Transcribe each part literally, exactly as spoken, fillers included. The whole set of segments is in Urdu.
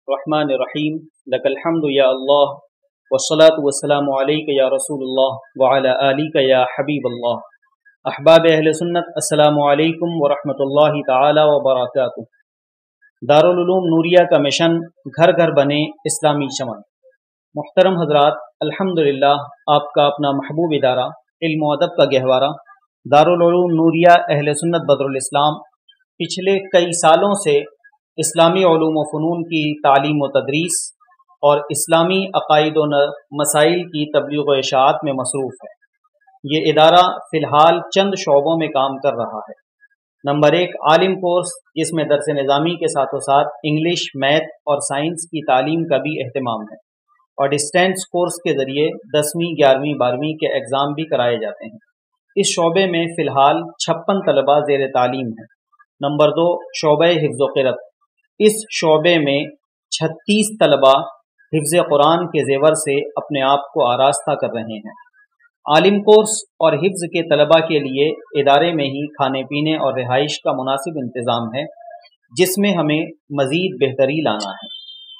الرحمن الرحیم لک الحمد یا اللہ والصلاة والسلام علیک یا رسول اللہ وعلی آلک یا حبیب اللہ۔ احباب اہل سنت، السلام علیکم ورحمۃ اللہ تعالی وبرکاتہ۔ دارالعلوم نوریہ کا مشن گھر گھر بنے اسلامی چمن۔ محترم حضرات، الحمدللہ آپ کا اپنا محبوب ادارہ علم و ادب کا گہوارہ دارالعلوم نوریہ اہل سنت بدر الاسلام پچھلے کئی سالوں سے اسلامی علوم و فنون کی تعلیم و تدریس اور اسلامی عقائد و مسائل کی تبلیغ و اشاعت میں مصروف ہے۔ یہ ادارہ فی الحال چند شعبوں میں کام کر رہا ہے۔ نمبر ایک، عالم کورس، جس میں درس نظامی کے ساتھ و ساتھ انگلش، میتھ اور سائنس کی تعلیم کا بھی اہتمام ہے، اور ڈسٹینس کورس کے ذریعے دسویں، گیارہویں، بارہویں کے ایگزام بھی کرائے جاتے ہیں۔ اس شعبے میں فی الحال چھپن طلباء زیر تعلیم ہیں۔ نمبر دو، شعبہ حفظ و قرأت۔ اس شعبے میں چھتیس طلباء حفظ قرآن کے زیور سے اپنے آپ کو آراستہ کر رہے ہیں۔ عالم کورس اور حفظ کے طلباء کے لیے ادارے میں ہی کھانے پینے اور رہائش کا مناسب انتظام ہے، جس میں ہمیں مزید بہتری لانا ہے۔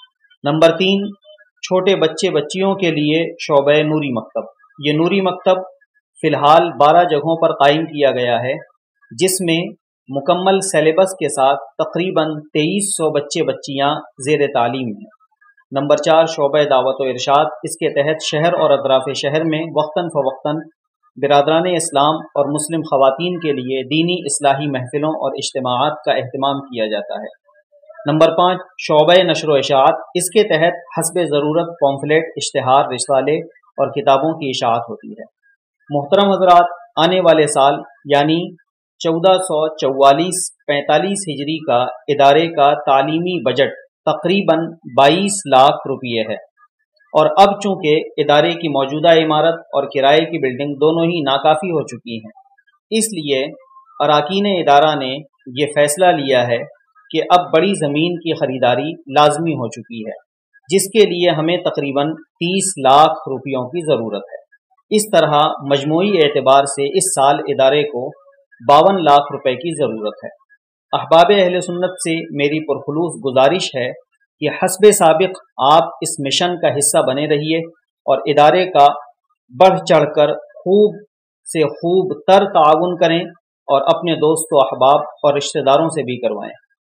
نمبر تین، چھوٹے بچے بچیوں کے لیے شعبہ نوری مکتب۔ یہ نوری مکتب فی الحال بارہ جگہوں پر قائم کیا گیا ہے، جس میں مکمل سیلیبس کے ساتھ تقریباً تیئیس سو بچے بچیاں زیر تعلیم ہیں۔ نمبر چار، شعبہ دعوت و ارشاد۔ اس کے تحت شہر اور اطراف شہر میں وقتاً فوقتاً برادران اسلام اور مسلم خواتین کے لیے دینی اصلاحی محفلوں اور اجتماعات کا اہتمام کیا جاتا ہے۔ نمبر پانچ، شعبہ نشر و اشاعت۔ اس کے تحت حسب ضرورت پومفلیٹ، اشتہار، رسالے اور کتابوں کی اشاعت ہوتی ہے۔ محترم حضرات، آنے والے سال یعنی چودہ سو چوالیس پینتالیس ہجری کا ادارے کا تعلیمی بجٹ تقریباً بائیس لاکھ روپیے ہے، اور اب چونکہ ادارے کی موجودہ عمارت اور کرائے کی بلڈنگ دونوں ہی ناکافی ہو چکی ہیں، اس لیے اراکین ادارہ نے یہ فیصلہ لیا ہے کہ اب بڑی زمین کی خریداری لازمی ہو چکی ہے، جس کے لیے ہمیں تقریباً تیس لاکھ روپیوں کی ضرورت ہے۔ اس طرح مجموعی اعتبار سے اس سال ادارے کو باون لاکھ روپے کی ضرورت ہے۔ احباب اہل سنت سے میری پرخلوص گزارش ہے کہ حسب سابق آپ اس مشن کا حصہ بنے رہیے اور ادارے کا بڑھ چڑھ کر خوب سے خوب تر تعاون کریں، اور اپنے دوست و احباب اور رشتہ داروں سے بھی کروائیں۔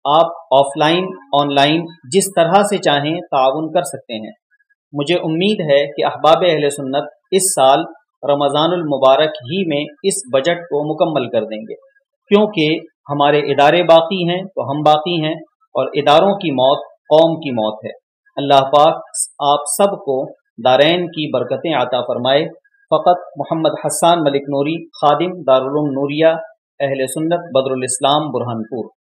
آپ آف لائن، آن لائن جس طرح سے چاہیں تعاون کر سکتے ہیں۔ مجھے امید ہے کہ احباب اہل سنت اس سال رمضان المبارک ہی میں اس بجٹ کو مکمل کر دیں گے، کیونکہ ہمارے ادارے باقی ہیں تو ہم باقی ہیں، اور اداروں کی موت قوم کی موت ہے۔ اللہ پاک آپ سب کو دارین کی برکتیں عطا فرمائے۔ فقط محمد حسان ملک نوری، خادم دارالعلوم نوریہ اہل سنت بدر الاسلام برہانپور۔